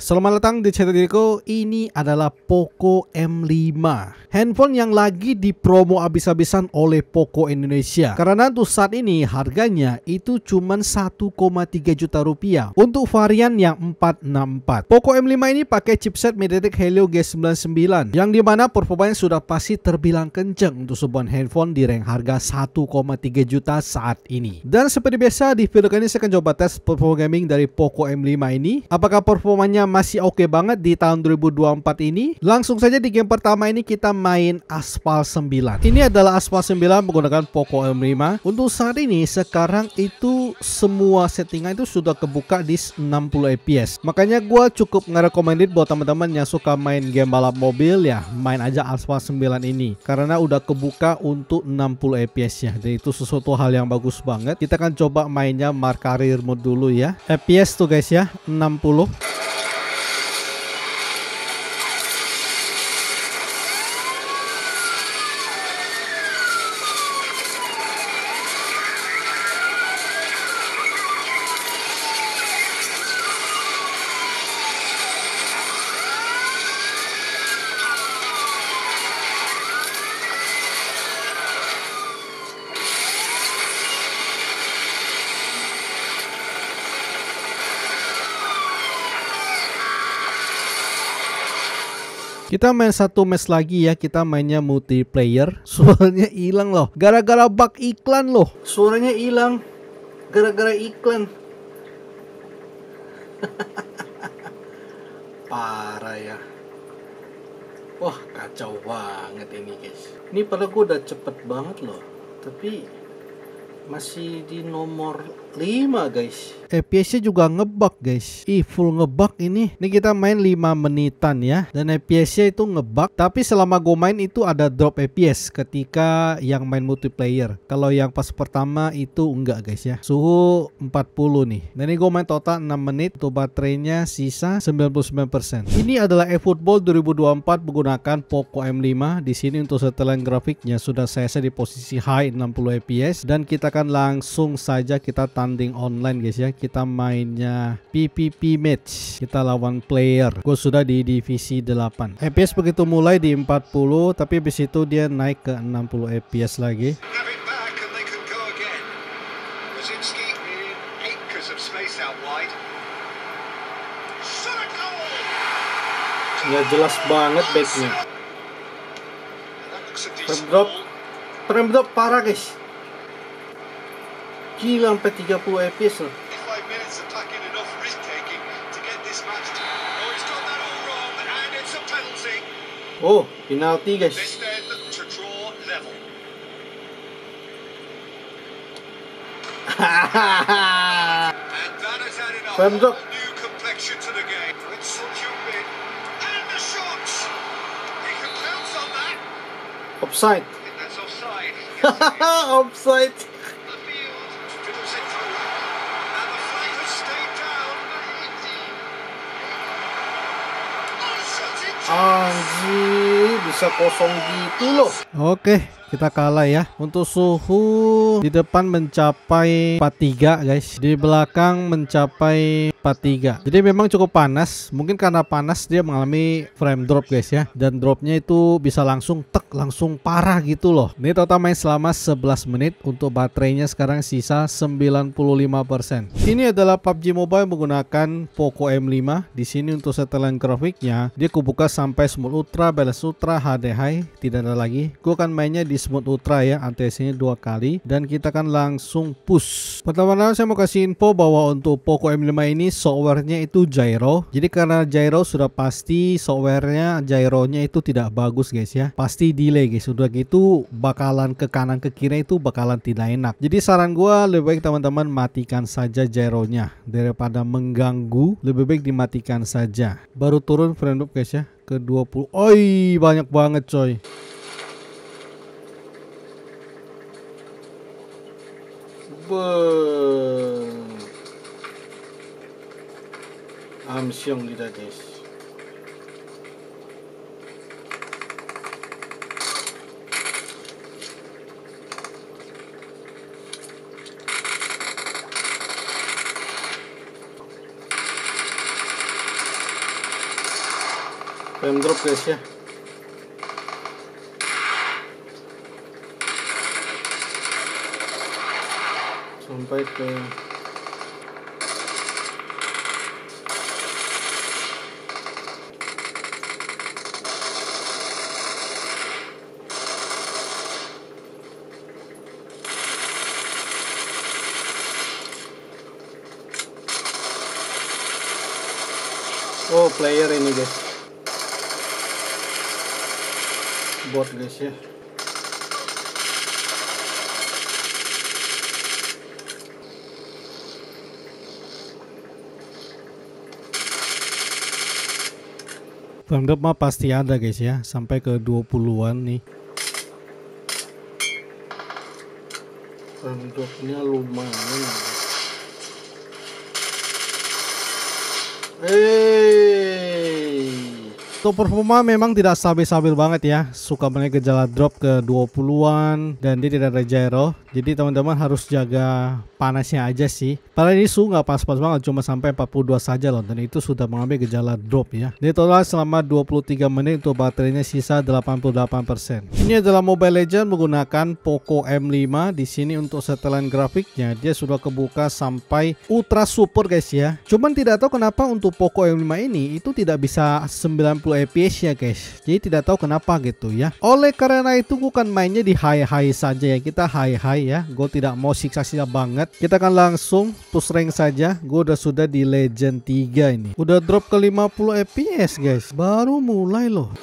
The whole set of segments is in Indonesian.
Selamat datang di channel diriku. Ini adalah Poco M5, handphone yang lagi dipromo abis-abisan oleh Poco Indonesia. Karena untuk saat ini harganya itu cuma 1,3 juta rupiah untuk varian yang 464. Poco M5 ini pakai chipset MediaTek Helio G99 yang dimana performanya sudah pasti terbilang kenceng untuk sebuah handphone di rank harga 1,3 juta saat ini. Dan seperti biasa di video kali ini saya akan coba tes performa gaming dari Poco M5 ini. Apakah performanya masih oke banget di tahun 2024 ini? Langsung saja di game pertama ini kita main Aspal 9. Ini adalah Aspal 9 menggunakan Poco M5. Untuk saat ini sekarang itu semua settingan itu sudah kebuka di 60 fps. Makanya gue cukup ngerekomendin buat teman-teman yang suka main game balap mobil, ya main aja Aspal 9 ini karena udah kebuka untuk 60 fps ya. Dan itu sesuatu hal yang bagus banget. Kita akan coba mainnya Mark Career mode dulu ya. FPS tuh guys ya, 60. Kita main satu match lagi ya, kita mainnya multiplayer. Suaranya hilang loh, gara-gara bug iklan loh. Suaranya hilang gara-gara iklan. Parah ya. Wah kacau banget ini guys. Ini padahal gue udah cepet banget loh, tapi masih di nomor 5 guys. FPS-nya juga ngebug guys. Full ngebug ini. Ini kita main 5 menitan ya. Dan FPS-nya itu ngebug. Tapi selama gue main itu ada drop FPS ketika yang main multiplayer. Kalau yang pas pertama itu enggak guys ya. Suhu 40 nih. Dan ini gue main total 6 menit. Untuk baterainya sisa 99%. Ini adalah eFootball 2024 menggunakan Poco M5. Di sini untuk setelan grafiknya sudah saya set di posisi high 60 fps. Dan kita akan langsung saja kita tanding online guys ya. Kita mainnya PvP match. Kita lawan player. Gue sudah di divisi 8. FPS begitu mulai di 40, tapi habis itu dia naik ke 60 fps lagi. Nggak jelas banget backnya. Frame drop parah guys. Gila sampai 30 fps loh. Oh, penalti guys. Frame drop. Offside. Offside. Anjir, bisa kosong gitu loh. Oke, kita kalah ya. Untuk suhu di depan mencapai 43 guys. Di belakang mencapai 43. Jadi memang cukup panas. Mungkin karena panas dia mengalami frame drop guys ya. Dan dropnya itu bisa langsung langsung parah gitu loh. Ini total main selama 11 menit. Untuk baterainya sekarang sisa 95%. Ini adalah PUBG Mobile menggunakan Poco M5. Di sini untuk setelan grafiknya dia kubuka sampai Smooth Ultra, Balance Ultra, HD High. Tidak ada lagi. Gue akan mainnya di Smooth Ultra ya. ATS-nya 2 kali. Dan kita akan langsung push. Pertama-tama saya mau kasih info bahwa untuk Poco M5 ini softwarenya itu gyro. Jadi karena gyro sudah pasti softwarenya gyronya itu tidak bagus guys ya. Pasti delay guys. Sudah gitu bakalan ke kanan ke kiri itu bakalan tidak enak. Jadi saran gue lebih baik teman-teman matikan saja gyronya daripada mengganggu. Lebih baik dimatikan saja. Baru turun frame drop guys ya ke 20. Oi, banyak banget coy. Amsyong kita guys. Frame drop guys ya. Sampai ke player ini guys, bot guys ya. Frame drop mah pasti ada guys ya, sampai ke 20-an nih. Frame dropnya lumayan. Untuk performa memang tidak stabil-stabil banget ya, suka banyak gejala drop ke 20-an dan dia tidak ada gyro. Jadi teman-teman harus jaga panasnya aja sih. Padahal ini suhu nggak pas-pas banget, cuma sampai 42 saja loh, dan itu sudah mengambil gejala drop ya. Ini total selama 23 menit untuk baterainya sisa 88%. Ini adalah Mobile Legends menggunakan Poco M5. Di sini untuk setelan grafiknya dia sudah kebuka sampai ultra super guys ya. Cuman tidak tahu kenapa untuk Poco M5 ini itu tidak bisa 90 fps ya guys. Jadi tidak tahu kenapa gitu ya. Oleh karena itu bukan mainnya di high saja ya. Kita high ya. Gue tidak mau siksa-siksa banget. Kita akan langsung push rank saja. Gue sudah di Legend 3 ini. Udah drop ke 50 fps guys. Baru mulai loh.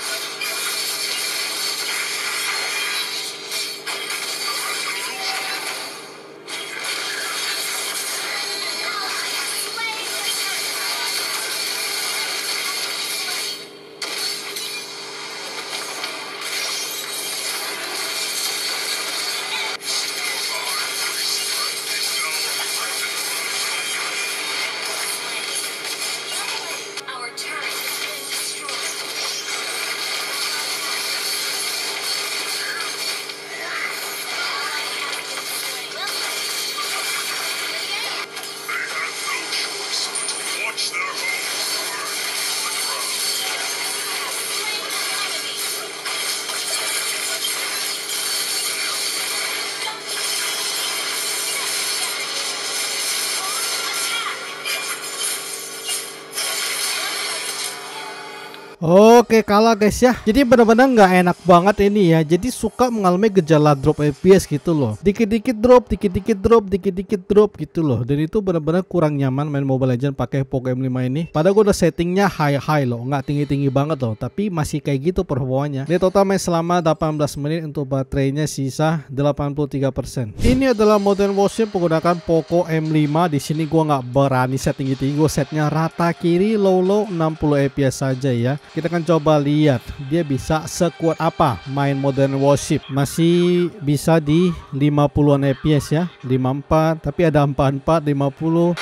Oke, kalah guys ya. Jadi benar-benar nggak enak banget ini ya. Jadi suka mengalami gejala drop FPS gitu loh. Dikit-dikit drop, dikit-dikit drop, dikit-dikit drop gitu loh. Dan itu benar-benar kurang nyaman main Mobile Legends pakai Poco M5 ini. Padahal gue udah settingnya high loh, nggak tinggi-tinggi banget loh. Tapi masih kayak gitu performanya. Ini total main selama 18 menit untuk baterainya sisa 83%. Ini adalah Modern Warship menggunakan Poco M5. Di sini gue nggak berani set tinggi-tinggi. Gue setnya rata kiri, low 60 fps saja ya. Kita akan coba lihat dia bisa sekuat apa main Modern Warship. Masih bisa di 50-an fps ya, 54, tapi ada 44, 50.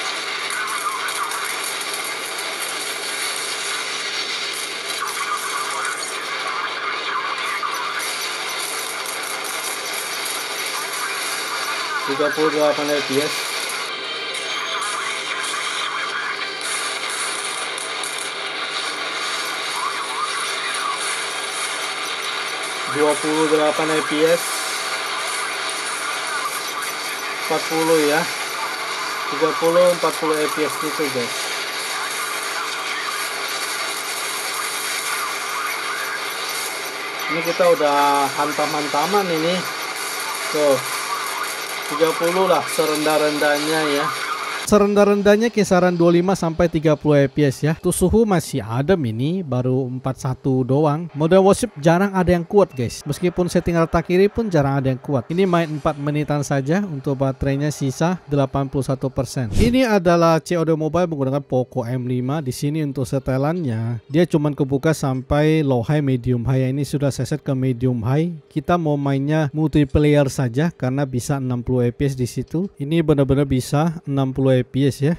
FPS. FPS 40 ya, 30-40 fps gitu guys. Ini kita udah hantam-hantaman ini tuh, 30 lah serendah-rendahnya ya. Serendah-rendahnya kisaran 25 sampai 30 fps ya. Tuh suhu masih adem, ini baru 41 doang. Modern Warship jarang ada yang kuat guys. Meskipun setting rata kiri pun jarang ada yang kuat. Ini main 4 menitan saja untuk baterainya sisa 81%. Ini adalah COD Mobile menggunakan Poco M5. Di sini untuk setelannya dia cuman kebuka sampai low high, medium high. Ini sudah saya set ke medium high. Kita mau mainnya multiplayer saja karena bisa 60 fps di situ. Ini benar-benar bisa 60 fps ya.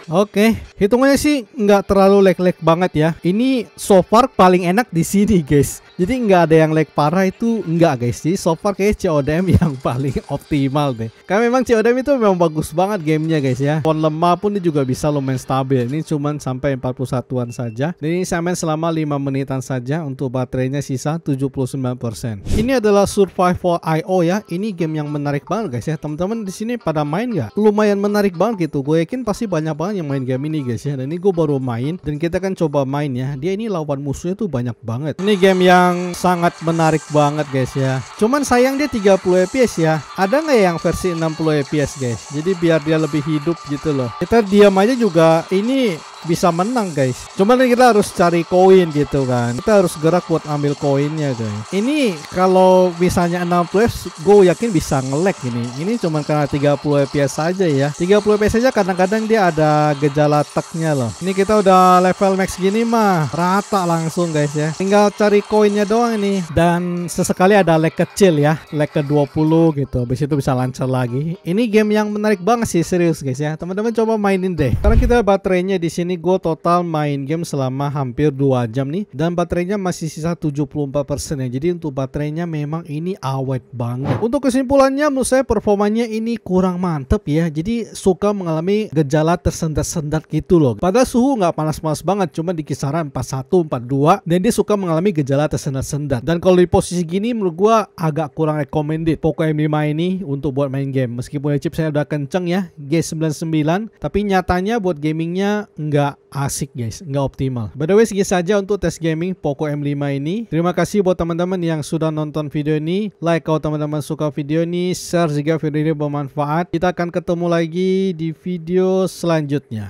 Oke, hitungannya sih nggak terlalu lag-lag banget ya. Ini so far paling enak di sini guys. Jadi nggak ada yang lag parah itu nggak guys. Jadi so far kayak CODM yang paling optimal deh. Karena memang CODM itu memang bagus banget gamenya guys ya. Phone lemah pun dia juga bisa lumayan stabil. Ini cuman sampai 41-an saja. Dan ini saya main selama 5 menitan saja. Untuk baterainya sisa 79%. Ini adalah Survival.io ya. Ini game yang menarik banget guys ya. Teman-teman di sini pada main nggak? Lumayan menarik banget gitu. Gue yakin pasti banyak banget yang main game ini guys ya. Dan ini gue baru main dan kita kan coba main ya. Dia ini lawan musuhnya tuh banyak banget. Ini game yang sangat menarik banget guys ya. Cuman sayang dia 30 fps ya. Ada nggak yang versi 60 fps guys? Jadi biar dia lebih hidup gitu loh. Kita diam aja juga ini bisa menang guys. Cuman kita harus cari koin gitu kan. Kita harus gerak buat ambil koinnya guys. Ini kalau misalnya 60 fps gue yakin bisa nge-lag ini. Ini cuman karena 30 fps saja ya. 30 fps saja kadang-kadang dia ada gejala tagnya loh. Ini kita udah level max gini mah rata langsung guys ya. Tinggal cari koinnya doang ini. Dan sesekali ada lag kecil ya. Lag ke 20 gitu. Habis itu bisa lancar lagi. Ini game yang menarik banget sih, serius guys ya. Teman-teman coba mainin deh. Karena kita baterainya di sini gue total main game selama hampir 2 jam nih. Dan baterainya masih sisa 74% ya. Jadi untuk baterainya memang ini awet banget. Untuk kesimpulannya menurut saya performanya ini kurang mantep ya. Jadi suka mengalami gejala tersendat-sendat gitu loh. Padahal suhu nggak panas-panas banget, cuma di kisaran 41, 42. Dan dia suka mengalami gejala tersendat-sendat. Dan kalau di posisi gini menurut gua agak kurang recommended Poco M5 ini untuk buat main game. Meskipun chip saya udah kenceng ya, G99, tapi nyatanya buat gamingnya nggak asik guys, nggak optimal. By the way, segitu saja untuk tes gaming Poco M5 ini. Terima kasih buat teman-teman yang sudah nonton video ini. Like kalau teman-teman suka video ini, share jika video ini bermanfaat. Kita akan ketemu lagi di video selanjutnya.